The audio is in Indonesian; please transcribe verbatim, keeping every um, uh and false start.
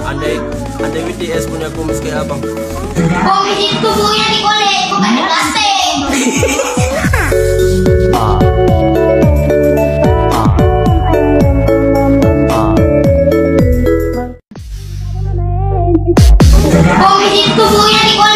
andai andai B T S punya kumis kayak abang. Kumis itu punya digoreng, bukan di plastik. Kumis itu punya digoreng.